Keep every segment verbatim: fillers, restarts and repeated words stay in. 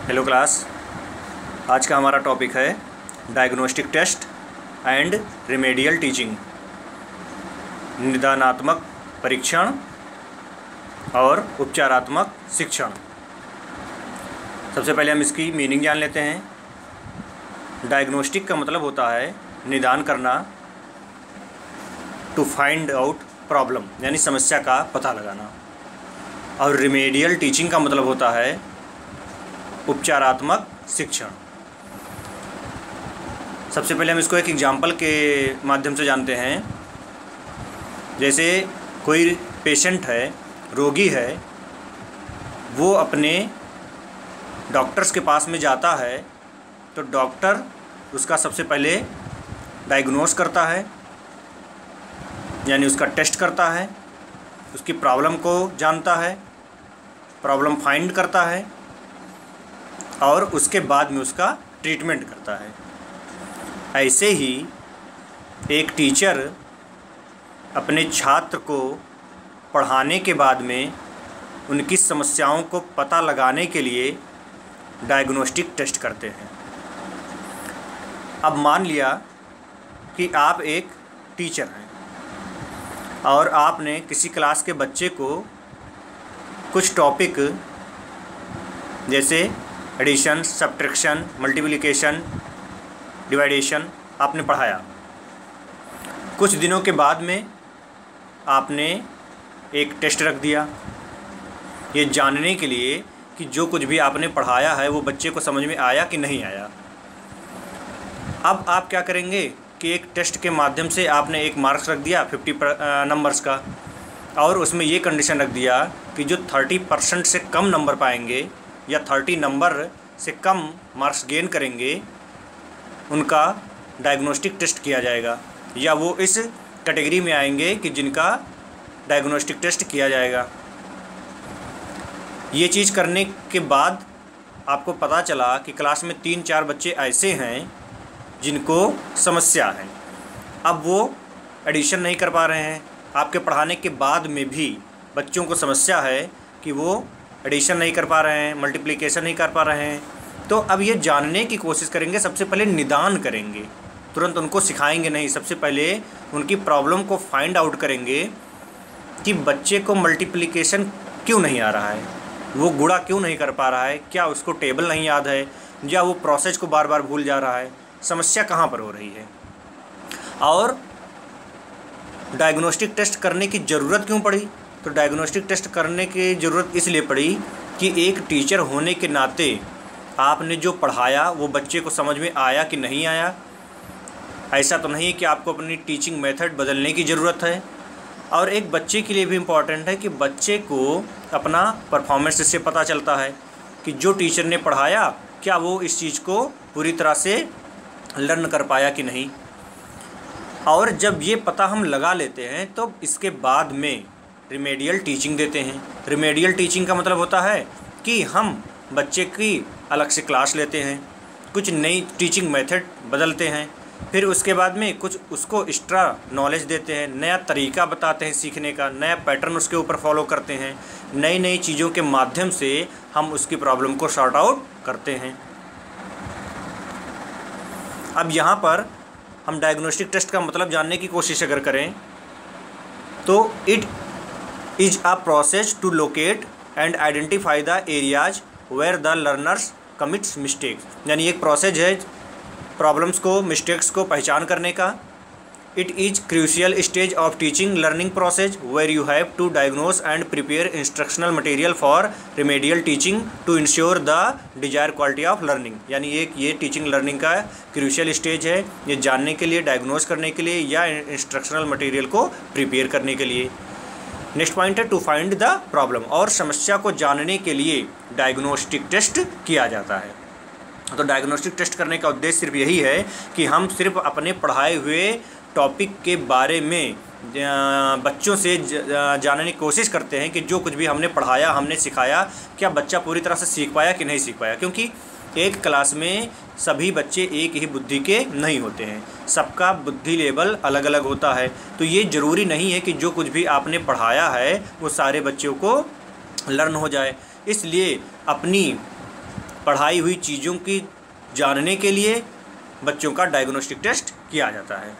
Hello class. आज का हमारा टॉपिक है diagnostic test and remedial teaching, निदानात्मक परीक्षण और उपचारात्मक शिक्षण। सबसे पहले हम इसकी मीनिंग जान लेते हैं। डायग्नोस्टिक का मतलब होता है निदान करना, टू फाइंड आउट प्रॉब्लम यानी समस्या का पता लगाना, और रिमेडियल टीचिंग का मतलब होता है उपचारात्मक शिक्षण। सबसे पहले हम इसको एक एग्जाम्पल के माध्यम से जानते हैं। जैसे कोई पेशेंट है, रोगी है, वो अपने डॉक्टर्स के पास में जाता है तो डॉक्टर उसका सबसे पहले डायग्नोस करता है, यानी उसका टेस्ट करता है, उसकी प्रॉब्लम को जानता है, प्रॉब्लम फाइंड करता है और उसके बाद में उसका ट्रीटमेंट करता है। ऐसे ही एक टीचर अपने छात्र को पढ़ाने के बाद में उनकी समस्याओं को पता लगाने के लिए डायग्नोस्टिक टेस्ट करते हैं। अब मान लिया कि आप एक टीचर हैं और आपने किसी क्लास के बच्चे को कुछ टॉपिक जैसे एडिशन, सब्ट्रैक्शन, मल्टीप्लिकेशन, डिवाइडेशन आपने पढ़ाया। कुछ दिनों के बाद में आपने एक टेस्ट रख दिया, ये जानने के लिए कि जो कुछ भी आपने पढ़ाया है वो बच्चे को समझ में आया कि नहीं आया। अब आप क्या करेंगे कि एक टेस्ट के माध्यम से आपने एक मार्क्स रख दिया फिफ्टी नंबर्स का, और उसमें ये कंडीशन रख दिया कि जो थर्टी परसेंट से कम नंबर पाएंगे या थर्टी नंबर से कम मार्क्स गेन करेंगे उनका डायग्नोस्टिक टेस्ट किया जाएगा, या वो इस कैटेगरी में आएंगे कि जिनका डायग्नोस्टिक टेस्ट किया जाएगा। ये चीज़ करने के बाद आपको पता चला कि क्लास में तीन चार बच्चे ऐसे हैं जिनको समस्या है। अब वो एडिशन नहीं कर पा रहे हैं, आपके पढ़ाने के बाद में भी बच्चों को समस्या है कि वो एडिशन नहीं कर पा रहे हैं, मल्टीप्लिकेशन नहीं कर पा रहे हैं। तो अब ये जानने की कोशिश करेंगे, सबसे पहले निदान करेंगे, तुरंत उनको सिखाएंगे नहीं। सबसे पहले उनकी प्रॉब्लम को फाइंड आउट करेंगे कि बच्चे को मल्टीप्लिकेशन क्यों नहीं आ रहा है, वो गुणा क्यों नहीं कर पा रहा है, क्या उसको टेबल नहीं याद है, या वो प्रोसेस को बार बार भूल जा रहा है, समस्या कहाँ पर हो रही है। और डायग्नोस्टिक टेस्ट करने की ज़रूरत क्यों पड़ी? तो डायग्नोस्टिक टेस्ट करने की ज़रूरत इसलिए पड़ी कि एक टीचर होने के नाते आपने जो पढ़ाया वो बच्चे को समझ में आया कि नहीं आया। ऐसा तो नहीं है कि आपको अपनी टीचिंग मेथड बदलने की ज़रूरत है। और एक बच्चे के लिए भी इम्पॉर्टेंट है कि बच्चे को अपना परफॉर्मेंस इससे पता चलता है कि जो टीचर ने पढ़ाया क्या वो इस चीज़ को पूरी तरह से लर्न कर पाया कि नहीं। और जब ये पता हम लगा लेते हैं तो इसके बाद में रिमेडियल टीचिंग देते हैं। रिमेडियल टीचिंग का मतलब होता है कि हम बच्चे की अलग से क्लास लेते हैं, कुछ नई टीचिंग मेथड बदलते हैं, फिर उसके बाद में कुछ उसको एक्स्ट्रा नॉलेज देते हैं, नया तरीका बताते हैं सीखने का, नया पैटर्न उसके ऊपर फॉलो करते हैं, नई नई चीज़ों के माध्यम से हम उसकी प्रॉब्लम को सॉर्ट आउट करते हैं। अब यहाँ पर हम डायग्नोस्टिक टेस्ट का मतलब जानने की कोशिश अगर करें तो it is a process to locate and identify the areas where the learners commits mistakes, यानी एक प्रोसेस है प्रॉब्लम्स को, मिस्टेक्स को पहचान करने का। It is crucial stage of teaching learning process where you have to diagnose and prepare instructional material for remedial teaching to ensure the desire quality of learning, यानी एक ये टीचिंग लर्निंग का crucial stage है, ये जानने के लिए, diagnose करने के लिए या इंस्ट्रक्शनल मटेरियल को प्रिपेयर करने के लिए। नेक्स्ट पॉइंट है टू फाइंड द प्रॉब्लम, और समस्या को जानने के लिए डायग्नोस्टिक टेस्ट किया जाता है। तो डायग्नोस्टिक टेस्ट करने का उद्देश्य सिर्फ यही है कि हम सिर्फ अपने पढ़ाए हुए टॉपिक के बारे में बच्चों से जानने की कोशिश करते हैं कि जो कुछ भी हमने पढ़ाया, हमने सिखाया, क्या बच्चा पूरी तरह से सीख पाया कि नहीं सीख पाया। क्योंकि एक क्लास में सभी बच्चे एक ही बुद्धि के नहीं होते हैं, सबका बुद्धि लेवल अलग अलग होता है। तो ये ज़रूरी नहीं है कि जो कुछ भी आपने पढ़ाया है वो सारे बच्चों को लर्न हो जाए। इसलिए अपनी पढ़ाई हुई चीज़ों की जानने के लिए बच्चों का डायग्नोस्टिक टेस्ट किया जाता है।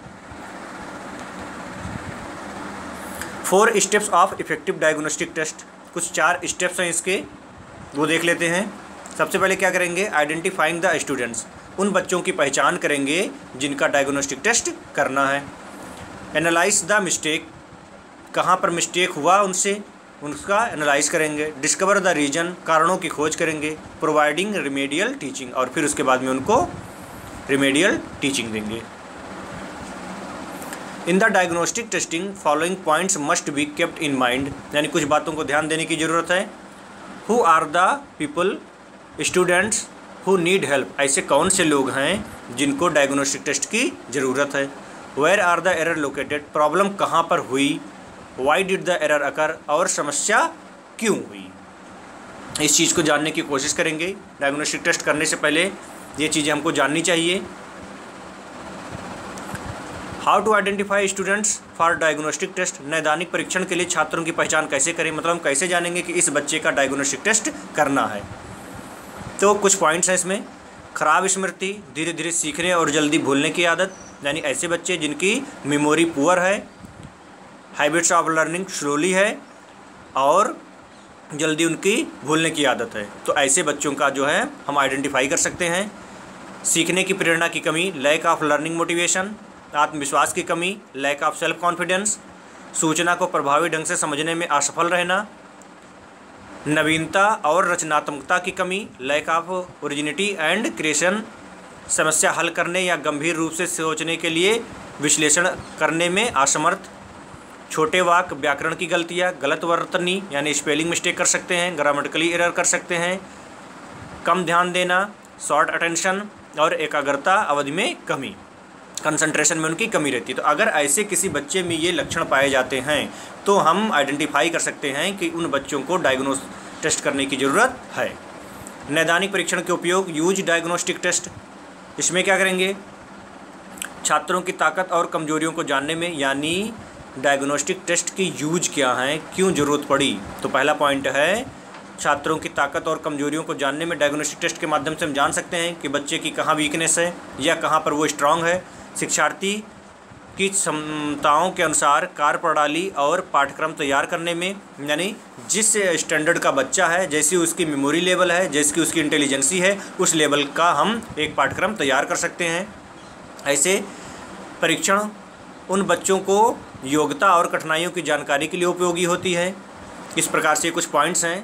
Four steps of effective diagnostic test, कुछ चार स्टेप्स हैं इसके, वो देख लेते हैं। सबसे पहले क्या करेंगे, आइडेंटिफाइंग द स्टूडेंट्स, उन बच्चों की पहचान करेंगे जिनका डायग्नोस्टिक टेस्ट करना है। एनालाइज द मिस्टेक, कहाँ पर मिस्टेक हुआ उनसे, उनका एनालाइज करेंगे। डिस्कवर द रीजन, कारणों की खोज करेंगे। प्रोवाइडिंग रिमेडियल टीचिंग, और फिर उसके बाद में उनको रिमेडियल टीचिंग देंगे। In the diagnostic testing following points must be kept in mind, यानी कुछ बातों को ध्यान देने की ज़रूरत है। Who are the people, students who need help, ऐसे कौन से लोग हैं जिनको डायग्नोस्टिक टेस्ट की ज़रूरत है। Where are the error located, problem कहाँ पर हुई। Why did the error occur, और समस्या क्यों हुई। इस चीज़ को जानने की कोशिश करेंगे। डायग्नोस्टिक टेस्ट करने से पहले ये चीज़ें हमको जाननी चाहिए। How to identify students for diagnostic test, नैदानिक परीक्षण के लिए छात्रों की पहचान कैसे करें, मतलब हम कैसे जानेंगे कि इस बच्चे का डायग्नोस्टिक टेस्ट करना है। तो कुछ पॉइंट्स हैं इसमें। खराब स्मृति, धीरे धीरे सीखने और जल्दी भूलने की आदत, यानी ऐसे बच्चे जिनकी मेमोरी पुअर है, हैबिट्स ऑफ लर्निंग स्लोली है और जल्दी उनकी भूलने की आदत है, तो ऐसे बच्चों का जो है हम आइडेंटिफाई कर सकते हैं। सीखने की प्रेरणा की कमी, लैक ऑफ लर्निंग मोटिवेशन, आत्मविश्वास की कमी, लैक ऑफ सेल्फ कॉन्फिडेंस, सूचना को प्रभावी ढंग से समझने में असफल रहना, नवीनता और रचनात्मकता की कमी, lack of originality and creation, समस्या हल करने या गंभीर रूप से सोचने के लिए विश्लेषण करने में असमर्थ, छोटे वाक्य, व्याकरण की गलतियाँ, गलत वर्तनी यानी स्पेलिंग मिस्टेक कर सकते हैं, ग्रामेटिकली एरर कर सकते हैं, कम ध्यान देना, शॉर्ट अटेंशन और एकाग्रता अवधि में कमी, कंसंट्रेशन में उनकी कमी रहती है। तो अगर ऐसे किसी बच्चे में ये लक्षण पाए जाते हैं तो हम आइडेंटिफाई कर सकते हैं कि उन बच्चों को डायग्नोस टेस्ट करने की ज़रूरत है। नैदानिक परीक्षण के उपयोग, यूज डायग्नोस्टिक टेस्ट, इसमें क्या करेंगे, छात्रों की ताकत और कमजोरियों को जानने में, यानी डायग्नोस्टिक टेस्ट की यूज क्या है, क्यों ज़रूरत पड़ी। तो पहला पॉइंट है छात्रों की ताकत और कमजोरियों को जानने में डायग्नोस्टिक टेस्ट के माध्यम से हम जान सकते हैं कि बच्चे की कहाँ वीकनेस है या कहाँ पर वो स्ट्रांग है। शिक्षार्थी की क्षमताओं के अनुसार कार्यप्रणाली और पाठ्यक्रम तैयार करने में, यानी जिस स्टैंडर्ड का बच्चा है, जैसी उसकी मेमोरी लेवल है, जैसी उसकी इंटेलिजेंसी है, उस लेवल का हम एक पाठ्यक्रम तैयार कर सकते हैं। ऐसे परीक्षण उन बच्चों को योग्यता और कठिनाइयों की जानकारी के लिए उपयोगी होती है। इस प्रकार से कुछ पॉइंट्स हैं।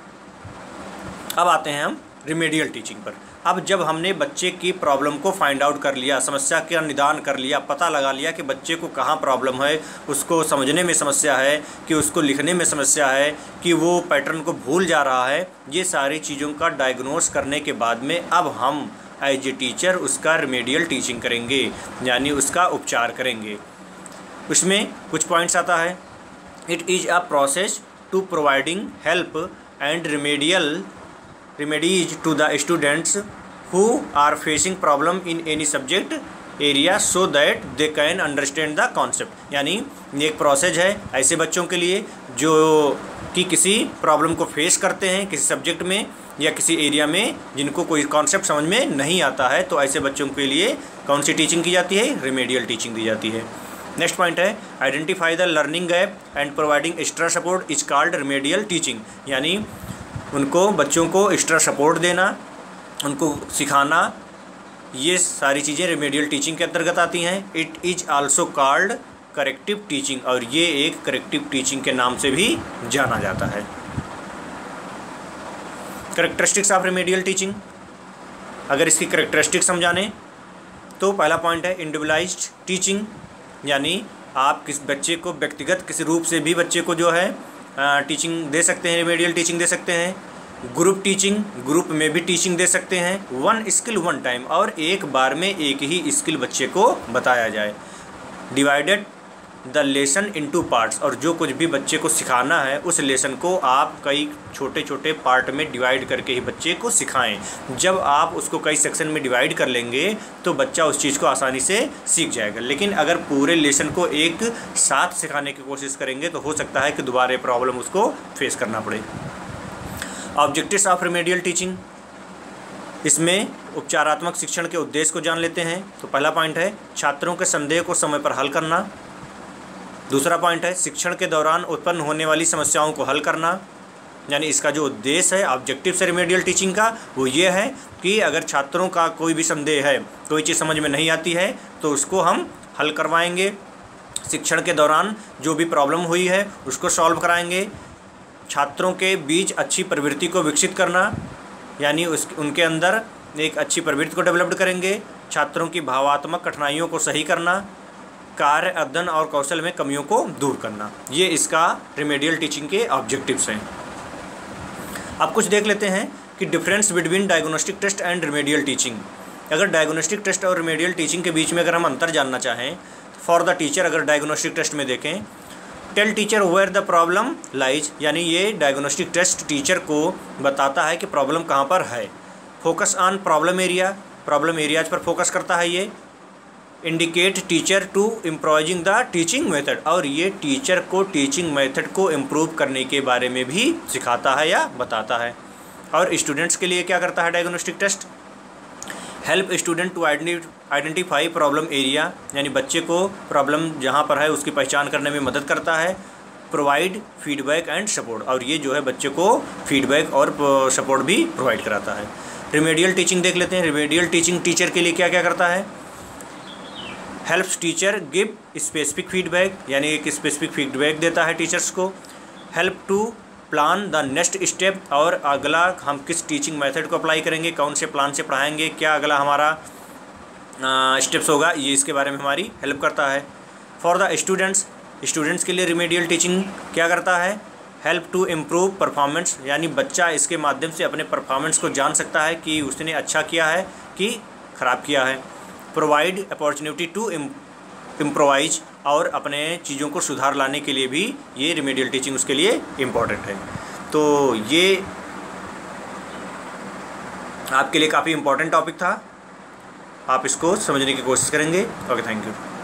अब आते हैं हम रिमेडियल टीचिंग पर। अब जब हमने बच्चे की प्रॉब्लम को फाइंड आउट कर लिया, समस्या का निदान कर लिया, पता लगा लिया कि बच्चे को कहाँ प्रॉब्लम है, उसको समझने में समस्या है कि उसको लिखने में समस्या है कि वो पैटर्न को भूल जा रहा है, ये सारी चीज़ों का डायग्नोस करने के बाद में अब हम एज ए टीचर उसका रिमेडियल टीचिंग करेंगे, यानी उसका उपचार करेंगे। उसमें कुछ पॉइंट्स आता है। It is a process to providing help and remedial remedies to the students who are facing problem in any subject area so that they can understand the concept, यानी ये एक प्रोसेस है ऐसे बच्चों के लिए जो कि किसी प्रॉब्लम को फेस करते हैं किसी सब्जेक्ट में या किसी एरिया में, जिनको कोई कॉन्सेप्ट समझ में नहीं आता है, तो ऐसे बच्चों के लिए कौन सी टीचिंग की जाती है, रिमेडियल टीचिंग दी जाती है। नेक्स्ट पॉइंट है identify the learning gap and providing extra support is called remedial teaching, यानी उनको बच्चों को एक्स्ट्रा सपोर्ट देना, उनको सिखाना, ये सारी चीज़ें रिमेडियल टीचिंग के अंतर्गत आती हैं। It is also called corrective teaching, और ये एक करेक्टिव टीचिंग के नाम से भी जाना जाता है। करेक्टरिस्टिक्स ऑफ रिमेडियल टीचिंग, अगर इसकी करेक्टरिस्टिक्स समझाने तो पहला पॉइंट है इंडिविजुअलाइज्ड टीचिंग, यानी आप किस बच्चे को व्यक्तिगत किसी रूप से भी बच्चे को जो है टीचिंग दे सकते हैं, रिमेडियल टीचिंग दे सकते हैं। ग्रुप टीचिंग, ग्रुप में भी टीचिंग दे सकते हैं। वन स्किल वन टाइम, और एक बार में एक ही स्किल बच्चे को बताया जाए। Divided the lesson into parts, और जो कुछ भी बच्चे को सिखाना है उस लेसन को आप कई छोटे छोटे पार्ट में डिवाइड करके ही बच्चे को सिखाएं। जब आप उसको कई सेक्शन में डिवाइड कर लेंगे तो बच्चा उस चीज़ को आसानी से सीख जाएगा। लेकिन अगर पूरे लेसन को एक साथ सिखाने की कोशिश करेंगे तो हो सकता है कि दोबारा प्रॉब्लम उसको फेस करना पड़े। ऑब्जेक्टिव्स ऑफ रिमेडियल टीचिंग, इसमें उपचारात्मक शिक्षण के उद्देश्य को जान लेते हैं। तो पहला पॉइंट है छात्रों के संदेह को समय पर हल करना। दूसरा पॉइंट है शिक्षण के दौरान उत्पन्न होने वाली समस्याओं को हल करना, यानी इसका जो उद्देश्य है ऑब्जेक्टिव से रिमेडियल टीचिंग का वो ये है कि अगर छात्रों का कोई भी संदेह है, कोई चीज़ समझ में नहीं आती है तो उसको हम हल करवाएंगे। शिक्षण के दौरान जो भी प्रॉब्लम हुई है उसको सॉल्व कराएंगे। छात्रों के बीच अच्छी प्रवृत्ति को विकसित करना, यानी उस उनके अंदर एक अच्छी प्रवृत्ति को डेवलप्ड करेंगे। छात्रों की भावात्मक कठिनाइयों को सही करना, कार्य अध्ययन और कौशल में कमियों को दूर करना, ये इसका रिमेडियल टीचिंग के ऑब्जेक्टिव्स हैं। अब कुछ देख लेते हैं कि difference between diagnostic test and remedial teaching. अगर डायग्नोस्टिक टेस्ट और रिमेडियल टीचिंग के बीच में अगर हम अंतर जानना चाहें, फॉर द टीचर अगर डायग्नोस्टिक टेस्ट में देखें, tell teacher where the problem lies, यानी ये डायग्नोस्टिक टेस्ट टीचर को बताता है कि प्रॉब्लम कहाँ पर है। Focus on problem area, problem areas पर फोकस करता है ये। Indicate teacher to improvising the teaching method, और ये टीचर को टीचिंग मेथड को इम्प्रूव करने के बारे में भी सिखाता है या बताता है। और स्टूडेंट्स के लिए क्या करता है diagnostic test, help student to identify problem area, यानी बच्चे को प्रॉब्लम जहाँ पर है उसकी पहचान करने में मदद करता है। प्रोवाइड फीडबैक एंड सपोर्ट, और ये जो है बच्चे को फीडबैक और सपोर्ट भी प्रोवाइड कराता है। रिमेडियल टीचिंग देख लेते हैं। रिमेडियल टीचिंग टीचर के लिए क्या क्या करता है, helps teacher give specific feedback, यानी एक स्पेसिफिक फीडबैक देता है टीचर्स को। Help to plan the next step, और अगला हम किस टीचिंग मेथड को अप्लाई करेंगे, कौन से प्लान से पढ़ाएंगे, क्या अगला हमारा स्टेप्स होगा, ये इसके बारे में हमारी हेल्प करता है। फॉर द स्टूडेंट्स, स्टूडेंट्स के लिए रिमेडियल टीचिंग क्या करता है, हेल्प टू इम्प्रूव परफॉर्मेंस, यानी बच्चा इसके माध्यम से अपने परफॉर्मेंस को जान सकता है कि उसने अच्छा किया है कि ख़राब किया है। प्रोवाइड अपॉर्चुनिटी टू इम्प्रोवाइज, और अपने चीज़ों को सुधार लाने के लिए भी ये रिमेडियल टीचिंग उसके लिए इम्पॉर्टेंट है। तो ये आपके लिए काफ़ी इम्पॉर्टेंट टॉपिक था, आप इसको समझने की कोशिश करेंगे। Okay, thank you.